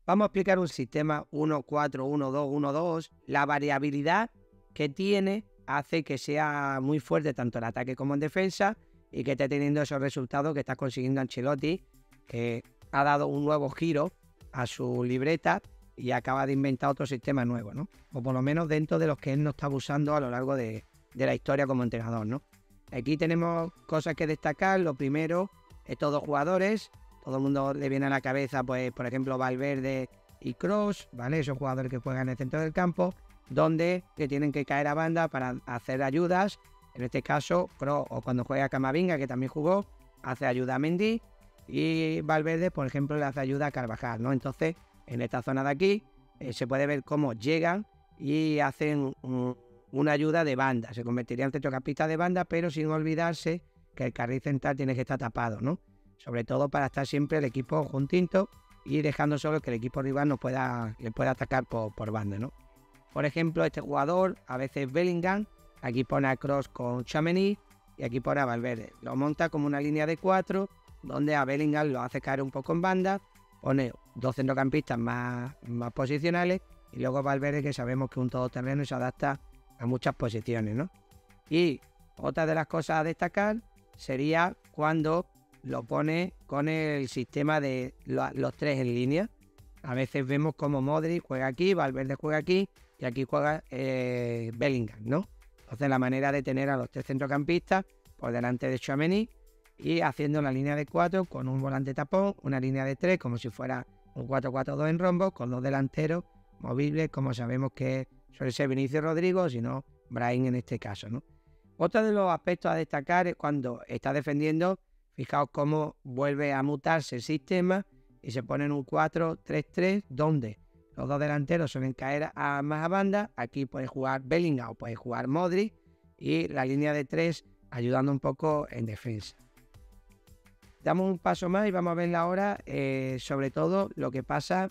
Vamos a explicar un sistema 1-4, 1-2, 1-2. La variabilidad que tiene hace que sea muy fuerte tanto en ataque como en defensa y que esté teniendo esos resultados que está consiguiendo Ancelotti, que ha dado un nuevo giro a su libreta y acaba de inventar otro sistema nuevo, ¿no? O por lo menos dentro de los que él no está usando a lo largo de la historia como entrenador, ¿no? Aquí tenemos cosas que destacar. Lo primero, estos dos jugadores, todo el mundo le viene a la cabeza, pues, por ejemplo, Valverde y Kroos, ¿vale? Esos jugadores que juegan en el centro del campo, donde que tienen que caer a banda para hacer ayudas. En este caso, Kroos, o cuando juega Camavinga, que también jugó, hace ayuda a Mendy, y Valverde, por ejemplo, le hace ayuda a Carvajal, ¿no? Entonces, en esta zona de aquí, se puede ver cómo llegan y hacen una ayuda de banda. Se convertiría en centrocampista de banda, pero sin olvidarse que el carril central tiene que estar tapado, ¿no? Sobre todo para estar siempre el equipo juntito y dejando solo que el equipo rival le pueda atacar por banda, ¿no? Por ejemplo, este jugador, a veces Bellingham, aquí pone a Kroos con Tchouaméni y aquí pone a Valverde. Lo monta como una línea de 4, donde a Bellingham lo hace caer un poco en banda, pone dos centrocampistas más posicionales y luego Valverde, que sabemos que es un todoterreno y se adapta a muchas posiciones, ¿no? Y otra de las cosas a destacar sería cuando lo pone con el sistema de los tres en línea. A veces vemos como Modric juega aquí, Valverde juega aquí y aquí juega Bellingham, ¿no? Entonces la manera de tener a los tres centrocampistas por delante de Tchouaméni y haciendo una línea de 4 con un volante tapón, una línea de 3 como si fuera un 4-4-2 en rombo, con dos delanteros movibles, como sabemos que suele ser Vinicius Rodrigo, si no Brahim en este caso, ¿no? Otro de los aspectos a destacar es cuando está defendiendo. Fijaos cómo vuelve a mutarse el sistema y se pone en un 4-3-3, donde los dos delanteros suelen caer más a banda. Aquí puede jugar Bellingham o puede jugar Modric y la línea de 3 ayudando un poco en defensa. Damos un paso más y vamos a ver ahora sobre todo lo que pasa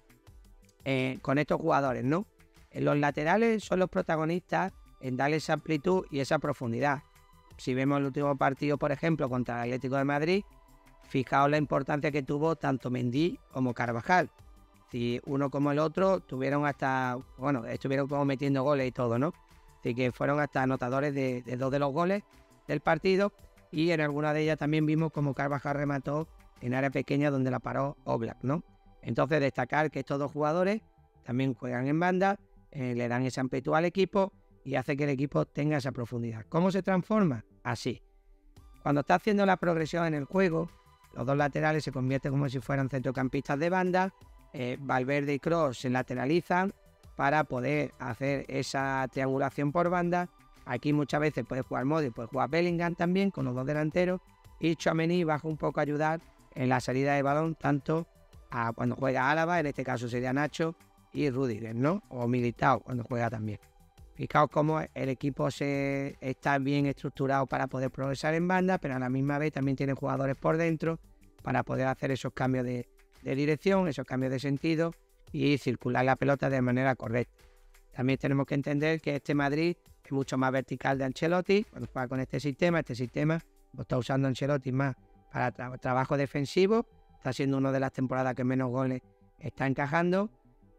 con estos jugadores, ¿no? Los laterales son los protagonistas en darle esa amplitud y esa profundidad. Si vemos el último partido, por ejemplo, contra el Atlético de Madrid, fijaos la importancia que tuvo tanto Mendy como Carvajal. Si uno como el otro tuvieron estuvieron como metiendo goles y todo, ¿no? Así que fueron hasta anotadores de dos de los goles del partido y en alguna de ellas también vimos como Carvajal remató en área pequeña donde la paró Oblak, ¿no? Entonces destacar que estos dos jugadores también juegan en banda, le dan esa amplitud al equipo y hace que el equipo tenga esa profundidad. ¿Cómo se transforma? Así. Cuando está haciendo la progresión en el juego, los dos laterales se convierten como si fueran centrocampistas de banda. Valverde y Kroos se lateralizan para poder hacer esa triangulación por banda. Aquí muchas veces puede jugar Modric, puede jugar Bellingham también con los dos delanteros. Y Tchouaméni baja un poco a ayudar en la salida de balón, tanto a cuando juega Álava, en este caso sería Nacho, y Rudiger, ¿no? O Militao cuando juega también. Fijaos cómo el equipo está bien estructurado para poder progresar en banda, pero a la misma vez también tiene jugadores por dentro para poder hacer esos cambios de dirección, esos cambios de sentido y circular la pelota de manera correcta. También tenemos que entender que este Madrid es mucho más vertical de Ancelotti cuando juega con este sistema. Este sistema lo está usando Ancelotti más para trabajo defensivo. Está siendo una de las temporadas que menos goles está encajando.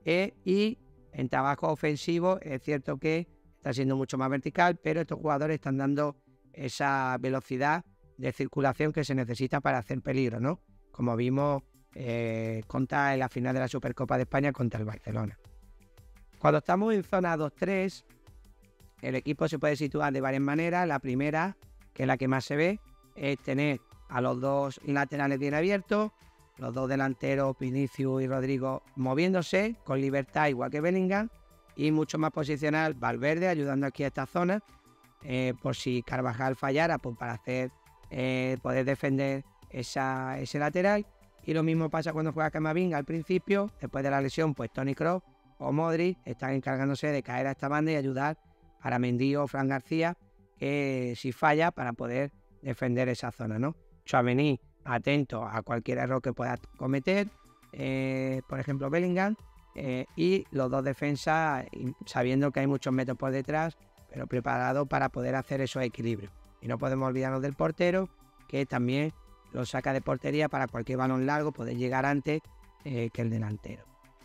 Y en trabajo ofensivo es cierto que está siendo mucho más vertical, pero estos jugadores están dando esa velocidad de circulación que se necesita para hacer peligro, ¿no? Como vimos en la final de la Supercopa de España contra el Barcelona. Cuando estamos en zona 2-3, el equipo se puede situar de varias maneras. La primera, que es la que más se ve, es tener a los dos laterales bien abiertos, los dos delanteros, Vinicius y Rodrigo, moviéndose con libertad, igual que Bellingham, y mucho más posicional Valverde, ayudando aquí a esta zona, por si Carvajal fallara, pues para poder defender ese lateral. Y lo mismo pasa cuando juega Camavinga al principio. Después de la lesión, pues Toni Kroos o Modric están encargándose de caer a esta banda y ayudar para Mendy o Fran García, que si falla, para poder defender esa zona, ¿no? Tchouaméni atento a cualquier error que pueda cometer, por ejemplo Bellingham, y los dos defensas sabiendo que hay muchos metros por detrás, pero preparados para poder hacer esos equilibrios. Y no podemos olvidarnos del portero, que también lo saca de portería para cualquier balón largo, poder llegar antes que el delantero.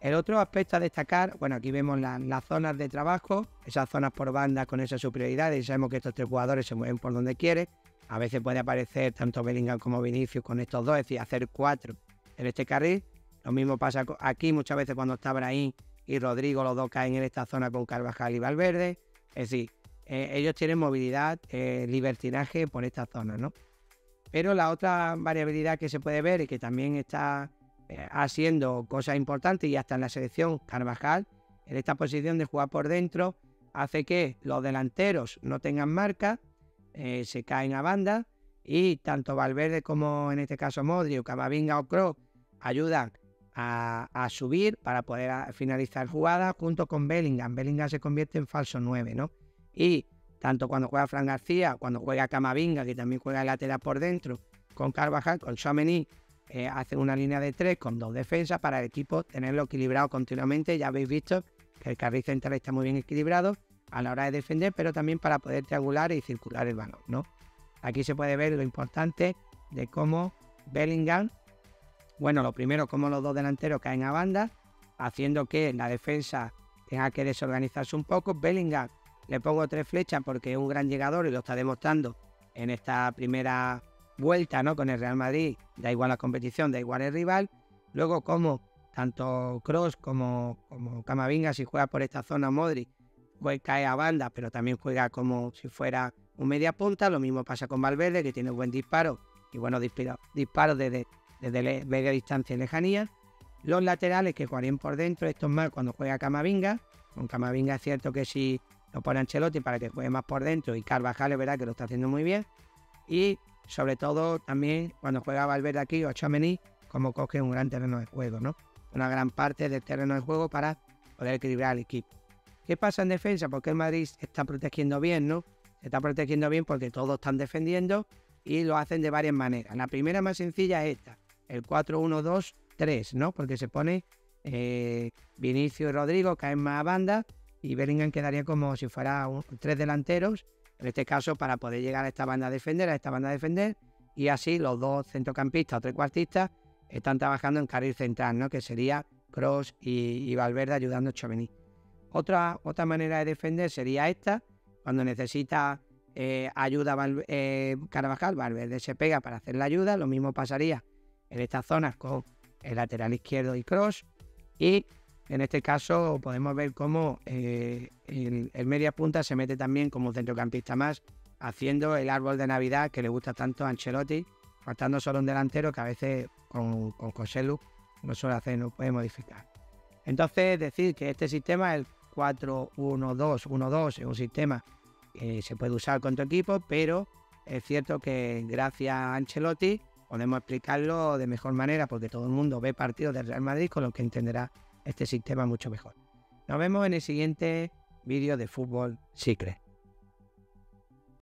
El otro aspecto a destacar, bueno, aquí vemos las zonas de trabajo, esas zonas por banda con esa superioridad, y sabemos que estos tres jugadores se mueven por donde quieren. A veces puede aparecer tanto Bellingham como Vinicius con estos dos, es decir, hacer 4 en este carril. Lo mismo pasa aquí muchas veces cuando está Brahim y Rodrigo, los dos caen en esta zona con Carvajal y Valverde. Es decir, ellos tienen movilidad, libertinaje por esta zona, ¿no? Pero la otra variabilidad que se puede ver y que también está haciendo cosas importantes, y hasta en la selección Carvajal, en esta posición de jugar por dentro, hace que los delanteros no tengan marca, se caen a banda, y tanto Valverde como en este caso Modric o Camavinga o Kroos ayudan a subir para poder finalizar jugadas junto con Bellingham. Bellingham se convierte en falso 9, ¿no? Y tanto cuando juega Fran García, cuando juega Camavinga, que también juega lateral por dentro, con Carvajal, con Tchouaméni, hacen una línea de 3 con 2 defensas para el equipo tenerlo equilibrado continuamente. Ya habéis visto que el carril central está muy bien equilibrado a la hora de defender, pero también para poder triangular y circular el balón, ¿no? Aquí se puede ver lo importante de cómo Bellingham, bueno, lo primero, cómo los dos delanteros caen a banda, haciendo que la defensa tenga que desorganizarse un poco. Bellingham le pongo 3 flechas porque es un gran llegador y lo está demostrando en esta primera vuelta, ¿no? Con el Real Madrid, da igual la competición, da igual el rival. Luego, como tanto Kroos como Camavinga, si juega por esta zona, Modric, pues cae a banda, pero también juega como si fuera un media punta. Lo mismo pasa con Valverde, que tiene buen disparo y buenos disparos desde media distancia y lejanía. Los laterales que jugarían por dentro, esto es más cuando juega Camavinga. Con Camavinga es cierto que si lo pone Ancelotti para que juegue más por dentro, y Carvajal es verdad que lo está haciendo muy bien. Y sobre todo también cuando juega Valverde aquí o Tchouaméni, como coge un gran terreno de juego, ¿no? Una gran parte del terreno de juego para poder equilibrar al equipo. ¿Qué pasa en defensa? Porque el Madrid está protegiendo bien, ¿no? Se está protegiendo bien porque todos están defendiendo y lo hacen de varias maneras. La primera más sencilla es esta, el 4-1-2-3, ¿no? Porque se pone Vinicius y Rodrigo caen más a banda y Bellingham quedaría como si fuera 3 delanteros, en este caso para poder llegar a esta banda a defender, y así los dos centrocampistas o trecuartistas están trabajando en carril central, ¿no? Que sería Kroos y Valverde ayudando a Tchouaméni. Otra manera de defender sería esta, cuando necesita ayuda Carvajal, Valverde se pega para hacer la ayuda. Lo mismo pasaría en estas zonas con el lateral izquierdo y Kroos, y en este caso podemos ver cómo el media punta se mete también como un centrocampista más, haciendo el árbol de Navidad que le gusta tanto a Ancelotti, faltando solo un delantero que a veces con Joselu no suele hacer, no puede modificar. Entonces, decir que este sistema, el 4-1-2-1-2, es un sistema que se puede usar con tu equipo, pero es cierto que gracias a Ancelotti podemos explicarlo de mejor manera, porque todo el mundo ve partidos del Real Madrid, con lo que entenderá este sistema mucho mejor. Nos vemos en el siguiente vídeo de Fútbol Secret.